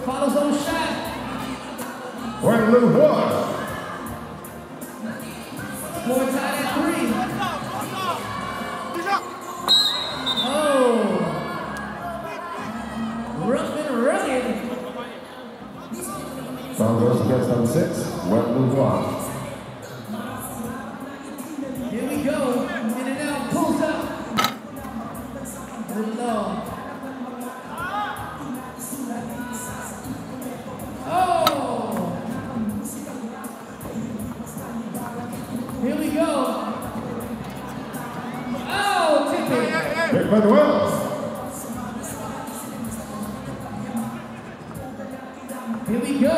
Follows on shot. Right, little boy. Score tied at 3. Oh. Rough and rugged. Foul goes against number 6. Wet move on. Here we go. In and out. Pulls up. Good low. Oh. Here we go. Oh, tipping. Pick by the Wells. Here we go.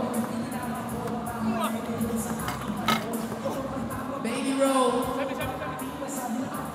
Baby roll.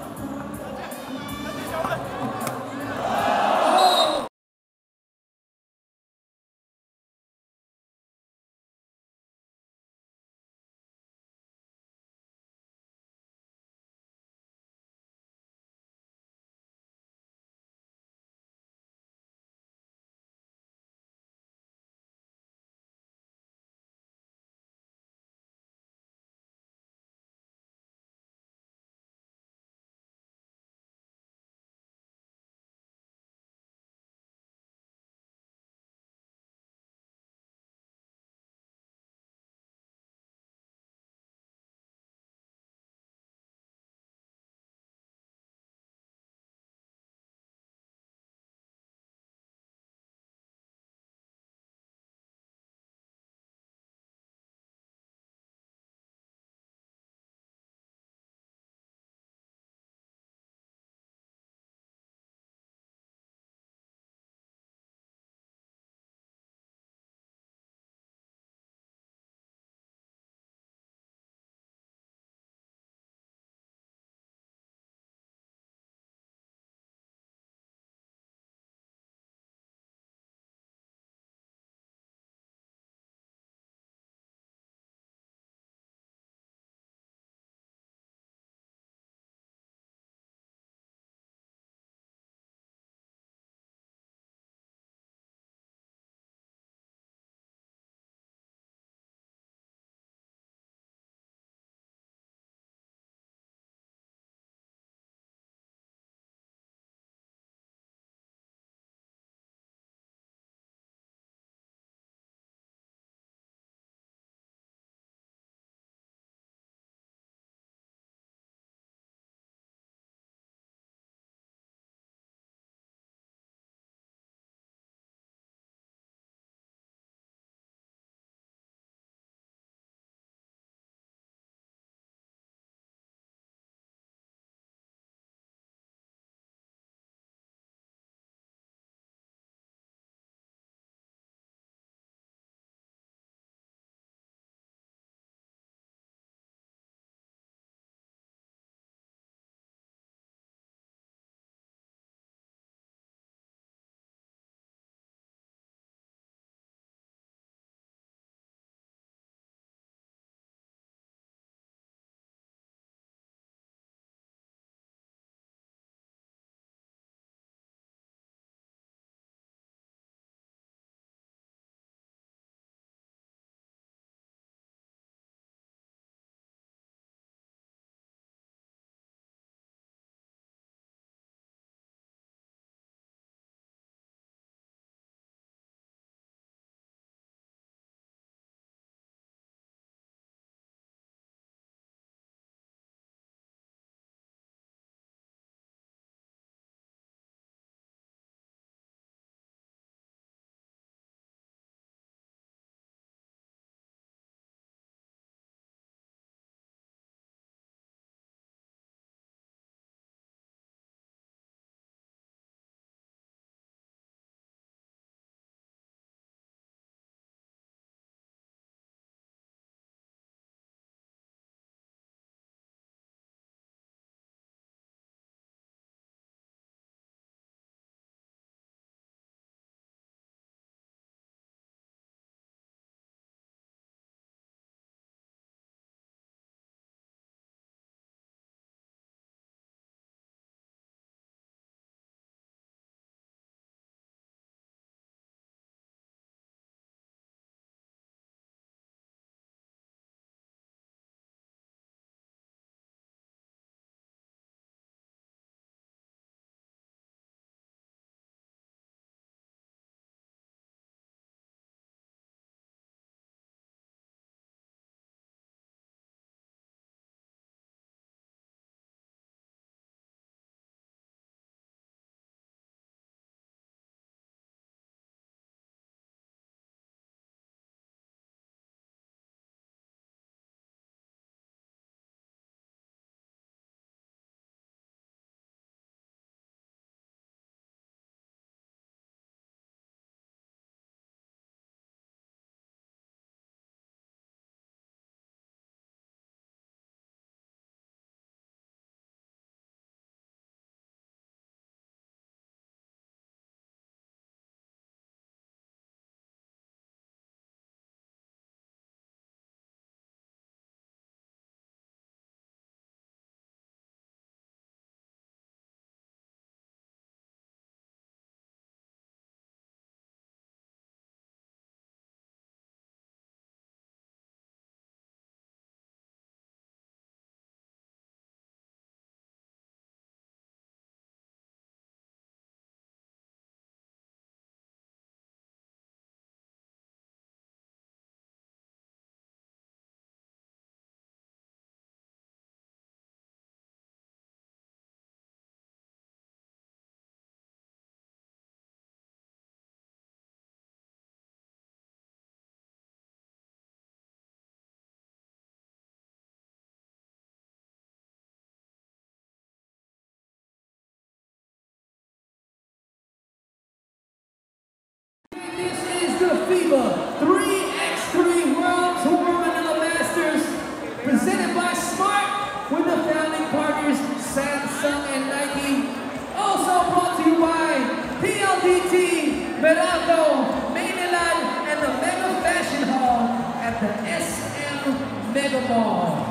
the FIBA 3x3 World Tour Manila Masters, presented by Smart with the founding partners Samsung and Nike. Also brought to you by PLDT, Meralco, Manila, and the Mega Fashion Hall at the SM Mega Mall.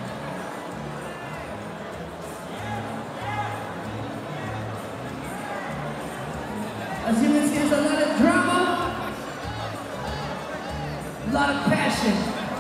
As you can see, there's a lot of drama, a lot of passion.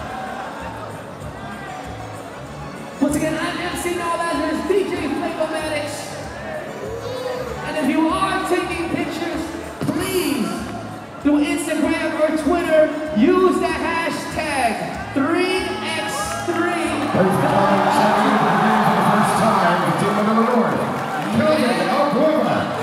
Once again, I'm MC Now Lazarus, DJ Flavomatics. And if you are taking pictures, please, through Instagram or Twitter, use the hashtag 3x3. Ladies and gentlemen, champion of the game for the first time, the team of Manila North, Abueva.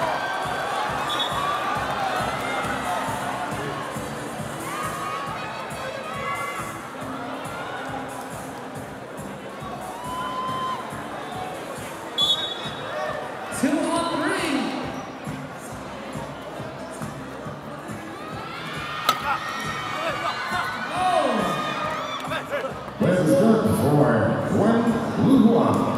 Let's go for Xinzhuang.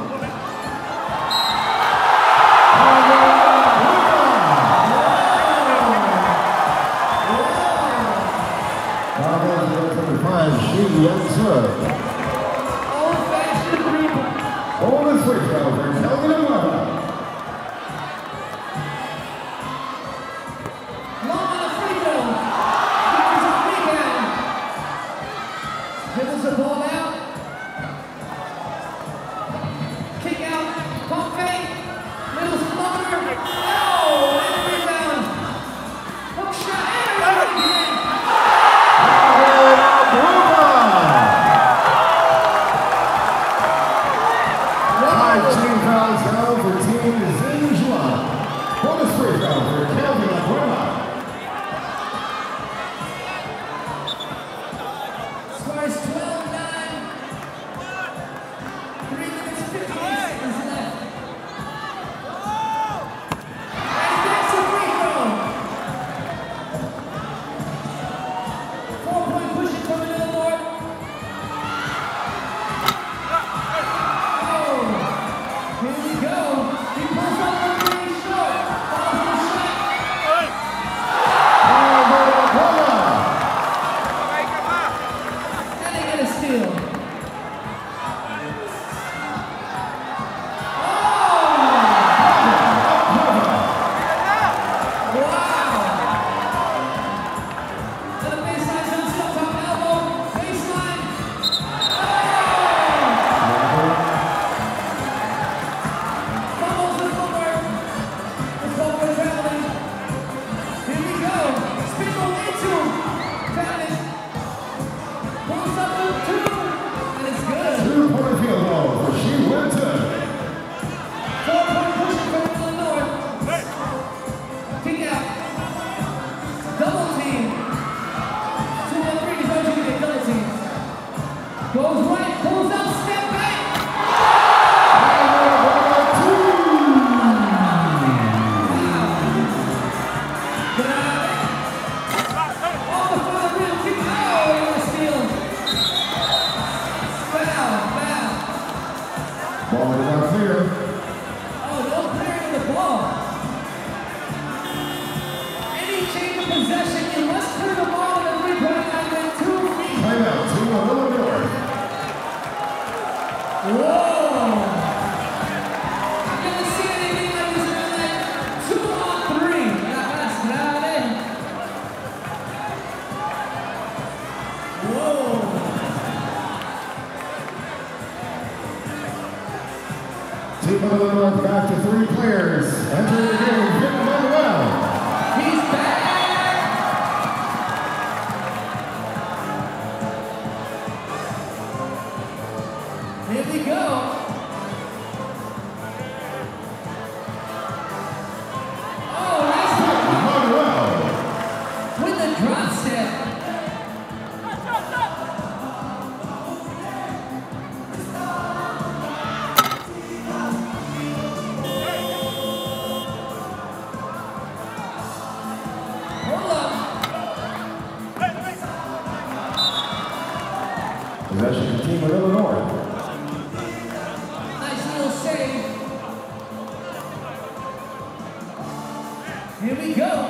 Xinzhuang. Old-fashioned three-point. Bonus free throw for Abueva. Long on the free throw. There's a rebound. Dribbles the ball out. Kick out. Pump fake. Middle floater. Oh, and rebound. Hook shot. And again. 5 fouls now for Team Xinzhuang. Bonus free throw for Abueva. Score is 12-9. 3 minutes 58 seconds left. And that's a free throw. 4-point push from Manila North. Here we go. He pulls up the three short. Follows the shot. And they get a steal. Oh! Wow! And the baseline comes up top elbow. Baseline. Fumbles the footwork. It's over traveling. Here we go. Spin move into. Travis. Pulls up the 2. And it's good. 2-point field goal for Xinzhuang. 4-point push from Manila North. Kick out. Double team. 2-on-3. Don't you get double team. Goes right. Pulls up. Step back. Ball is not clear. Oh, no clearing the ball. Any change of possession, you must clear the ball in the three-point line with 2 feet. Timeout, Team of Manila North. Whoa! I've never seen anything like this in my life. 2-on-3. That's grave. Whoa! Team of Manila North back to 3 players. Entering the game, Vic Manuel. He's back! Here we go. Oh, nice one. Manuel. With the drop step. Possession to Team Manila North. Nice little save. Here we go.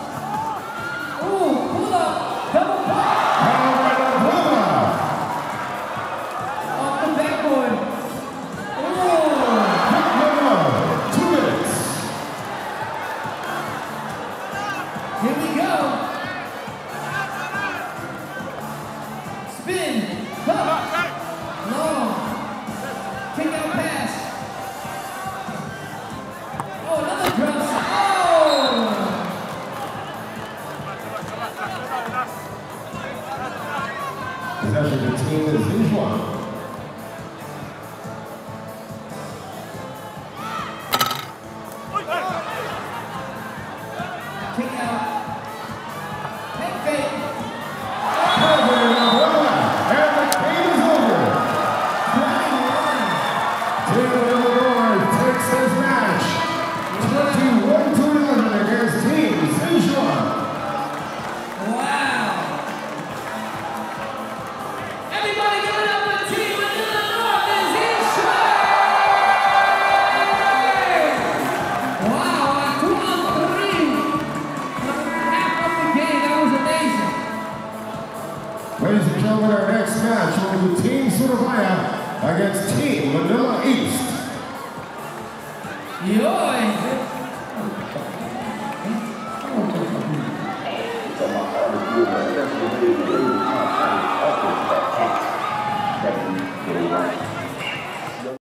Ooh, pull up, double pop. Off the backboard. Ooh. 2 minutes. Here we go. Spin, pop, long, kick out pass. Oh, another cross. Oh! Possession to Team Xinzhuang. Kick out. Head fake. And the game is over. 21. Team Manila North takes this match 21-11 against Team Xinzhuang. Wow. Everybody give it up for Team Manila North and Xinzhuang. Wow, 2-3. Half of the game, that was amazing. Ladies and gentlemen, our next match will be Team Surabaya against Team Manila East. Yoy. Second,